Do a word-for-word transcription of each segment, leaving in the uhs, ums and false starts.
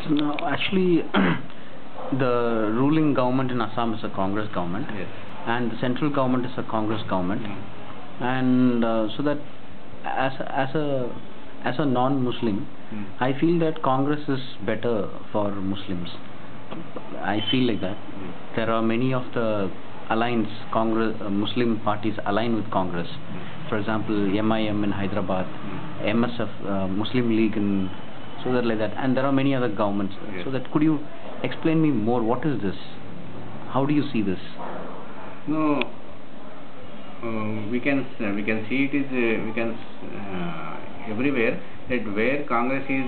No, actually, the ruling government in Assam is a Congress government, Yes. and the central government is a Congress government, Mm. and uh, so that as a, as a as a non-Muslim, Mm. I feel that Congress is better for Muslims. I feel like that. Mm. There are many of the alliance Congress uh, Muslim parties align with Congress. Mm. For example, M I M in Hyderabad, Mm. M S F, uh, Muslim League in, so that like that, and there are many other governments. Yes. So that could you explain me more? What is this? How do you see this? No, uh, we can uh, we can see it is uh, we can uh, everywhere that where Congress is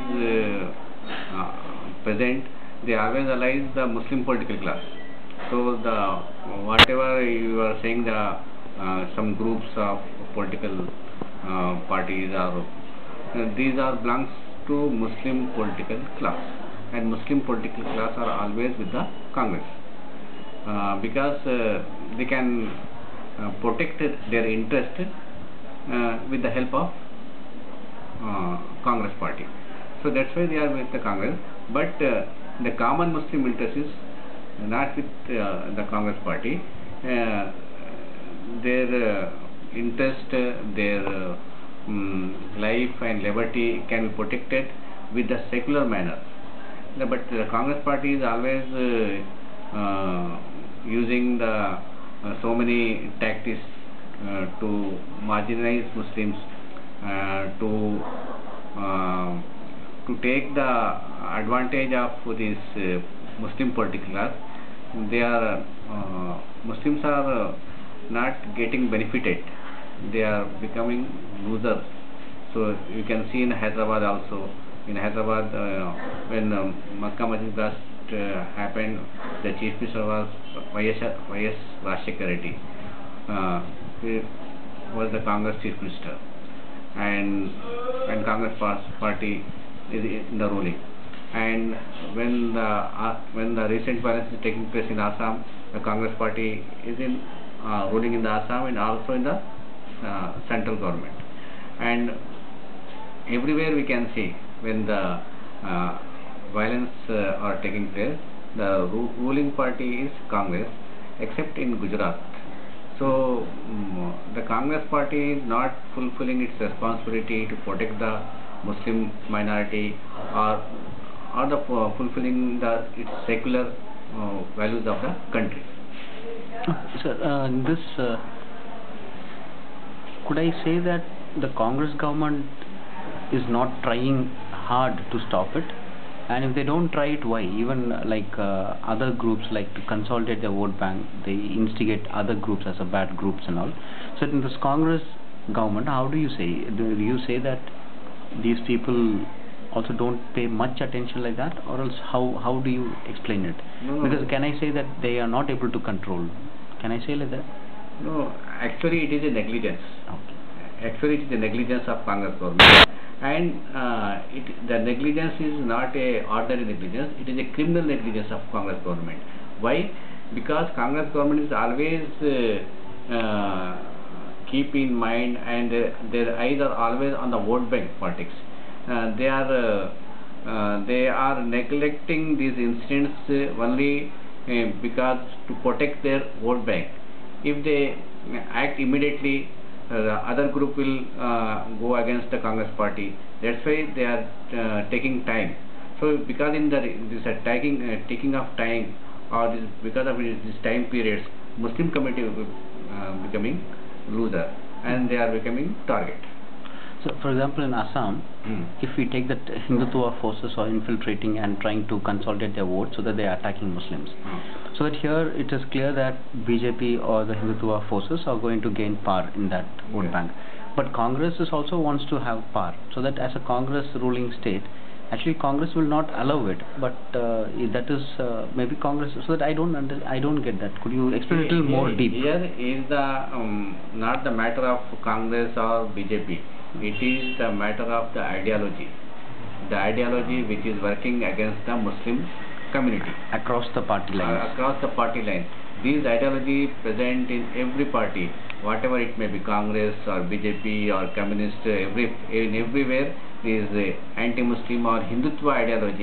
uh, uh, present, they always allies the Muslim political class. So the whatever you are saying, the uh, some groups of political uh, parties are uh, these are belongs to Muslim political class, and Muslim political class are always with the Congress. Uh, because uh, they can uh, protect their interest uh, with the help of uh, Congress party. So that's why they are with the Congress. But uh, the common Muslim interest is not with uh, the Congress party. Uh, their uh, interest, uh, their uh, um, life and liberty can be protected with the secular manner. No, but the Congress party is always uh, uh, using the uh, so many tactics uh, to marginalize Muslims, uh, to uh, to take the advantage of this uh, Muslim political class. They are uh, Muslims are uh, not getting benefited. They are becoming losers. So you can see in Hyderabad also. In Hyderabad, uh, when um, Makkah Masjid blast uh, happened, the chief minister was Y S Rajshekar Reddy. Uh, he was the Congress chief minister, and and Congress party is in the ruling. And when the uh, when the recent violence is taking place in Assam, the Congress party is in uh, ruling in the Assam and also in the uh, central government. And everywhere we can see when the uh, violence uh, are taking place, the ru ruling party is Congress, except in Gujarat. So um, the Congress party is not fulfilling its responsibility to protect the Muslim minority, or or the uh, fulfilling the its secular uh, values of the country. Sir, uh, this uh, could I say that the Congress government is not trying hard to stop it, and if they don't try it, why? Even uh, like uh, other groups like to consolidate their vote bank, they instigate other groups as a bad groups and all. So in this Congress government, how do you say? Do you say that these people also don't pay much attention like that, or else how how do you explain it? No, Because can I say that they are not able to control? Can I say like that? No, actually it is a negligence. Okay. Actually it is the negligence of Congress government, and uh, it, the negligence is not a ordinary negligence, it is a criminal negligence of Congress government. Why? Because Congress government is always uh, uh, keep in mind, and uh, their eyes are always on the vote bank politics. Uh, they are uh, uh, they are neglecting these incidents uh, only uh, because to protect their vote bank. If they act immediately, uh, the other group will uh, go against the Congress party. That's why they are uh, taking time. So because in the this uh, taking uh, taking of time, or this, because of this time periods, Muslim community will uh, becoming loser, and they are becoming target. So, for example, in Assam, Mm. if we take that Hindutva forces are infiltrating and trying to consolidate their vote so that they are attacking Muslims. Mm. So that here it is clear that B J P or the Hindutva forces are going to gain power in that vote Yes. bank. But Congress is also wants to have power. So that as a Congress ruling state, actually Congress will not allow it. But uh, that is uh, maybe Congress. So that I don't under, I don't get that. Could you explain a little more Here- deep? Here is the um, not the matter of Congress or B J P. It is the matter of the ideology. The ideology which is working against the Muslim community. Across the party lines. Uh, across the party line. These ideology present in every party, whatever it may be, Congress or B J P or Communist, every in everywhere is uh, anti-Muslim or Hindutva ideology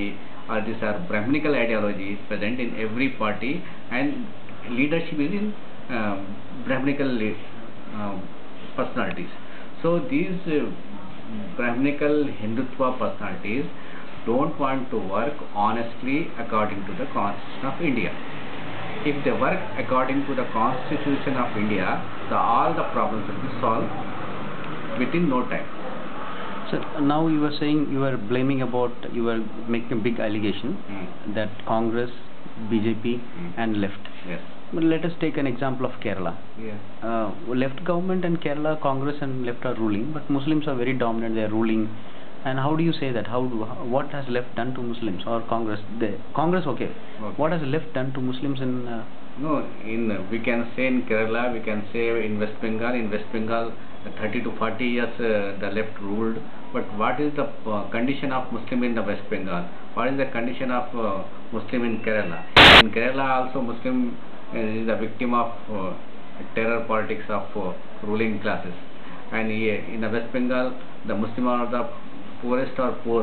or these are Brahminical ideologies present in every party, and leadership is in um, Brahminical um, personalities. So these uh, Brahminical Hindutva personalities don't want to work honestly according to the Constitution of India. If they work according to the Constitution of India, the, all the problems will be solved within no time. So now you were saying, you were blaming about, you were making a big allegation mm. that Congress, B J P mm. and left. Yes. But let us take an example of Kerala. Yes. Uh, left government and Kerala, Congress and left are ruling, but Muslims are very dominant, they are ruling. And how do you say that? How, do, how what has left done to Muslims or Congress? The Congress, okay. okay. What has left done to Muslims in? Uh, no, in uh, we can say in Kerala, we can say in West Bengal. In West Bengal, uh, thirty to forty years uh, the left ruled. But what is the uh, condition of Muslim in the West Bengal? What is the condition of uh, Muslim in Kerala? In Kerala also, Muslim uh, is a victim of uh, terror politics of uh, ruling classes. And uh, in the West Bengal, the Muslim are the poorest or poor.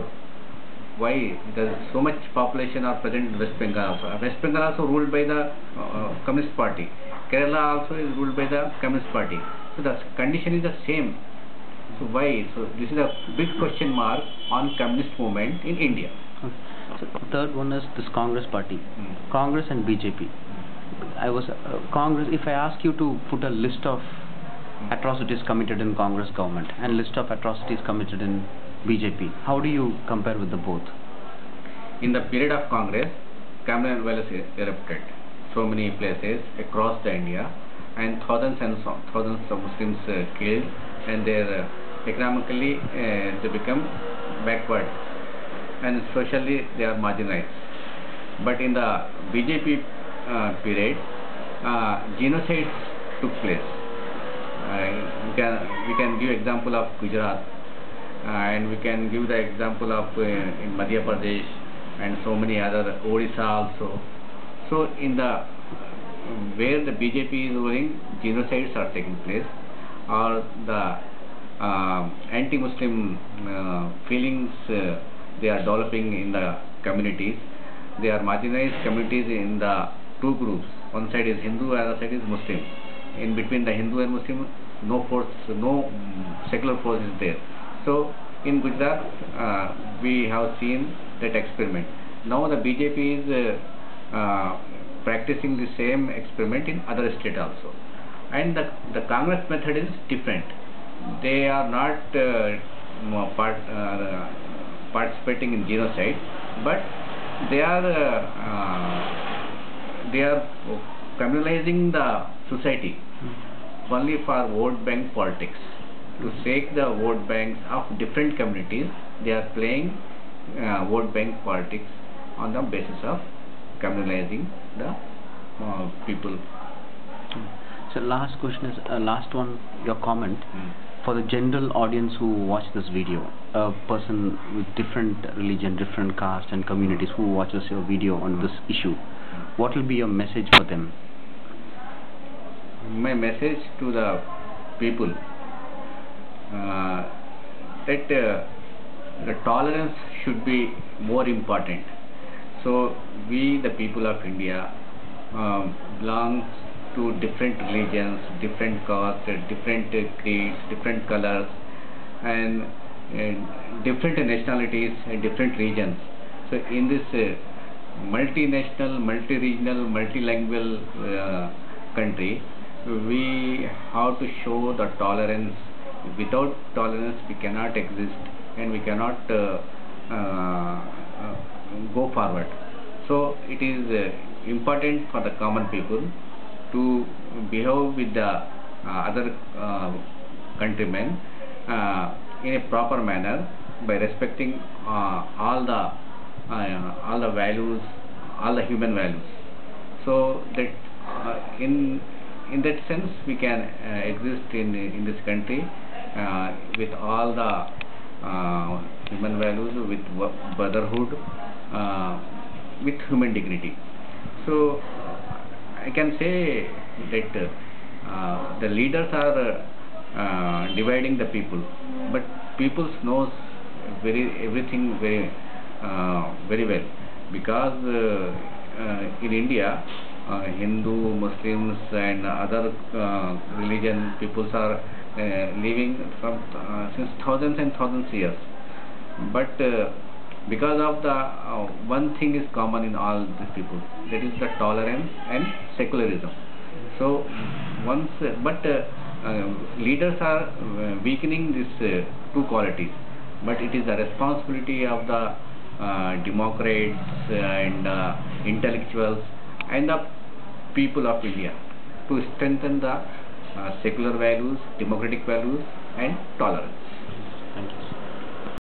Why? There is so much population are present in West Bengal also. West Bengal also ruled by the uh, Communist Party. Kerala also is ruled by the Communist Party. So the condition is the same. So why? So this is a big question mark on communist movement in India. Okay. So the third one is this Congress party, mm. Congress and B J P. I was uh, Congress. If I ask you to put a list of atrocities committed in Congress government and list of atrocities committed in B J P, how do you compare with the both? In the period of Congress, Commonwealth erupted so many places across the India, and thousands and so, thousands of Muslims uh, killed, and their uh, economically uh, they become backward, and socially they are marginalized. But in the B J P uh, period, uh, genocides took place. Uh, we can we can give example of Gujarat, uh, and we can give the example of uh, in Madhya Pradesh and so many other, Odisha also. So in the where the B J P is ruling, genocides are taking place, or the uh, anti-Muslim uh, feelings uh, they are developing in the communities. They are marginalized communities in the two groups. One side is Hindu, other side is Muslim. In between the Hindu and Muslim, no force, no um, secular force is there. So in Gujarat, uh, we have seen that experiment. Now the B J P is uh, uh, practicing the same experiment in other states also. And the, the Congress method is different. They are not uh, part, uh, participating in genocide, but they are uh, uh, they are communalizing the society only for vote bank politics. To take the vote banks of different communities, they are playing uh, vote bank politics on the basis of communalizing the uh, people. So last question is, uh, last one, your comment. Mm. For the general audience who watch this video, a person with different religion, different caste and communities who watches your video on this issue, what will be your message for them? My message to the people, uh, that uh, the tolerance should be more important. So we, the people of India, um, belong to different religions, different castes, different uh, creeds, different colors, and uh, different nationalities and different regions. So in this uh, multinational, multi-regional, multilingual uh, country, we have to show the tolerance. Without tolerance we cannot exist, and we cannot uh, uh, uh, go forward. So it is uh, important for the common people to behave with the uh, other uh, countrymen uh, in a proper manner by respecting uh, all the uh, all the values, all the human values. So that uh, in in that sense we can uh, exist in in this country uh, with all the uh, human values, with brotherhood, uh, with human dignity. So I can say that uh, the leaders are uh, dividing the people, but people knows very everything very uh, very well. because uh, uh, in India, uh, Hindu, Muslims, and other uh, religion peoples are uh, living from uh, since thousands and thousands years. But uh, because of the uh, one thing is common in all these people, that is the tolerance and secularism. So once, uh, but uh, uh, leaders are uh, weakening these uh, two qualities. But it is the responsibility of the uh, democrats and uh, intellectuals and the people of India to strengthen the uh, secular values, democratic values, and tolerance. Thank you.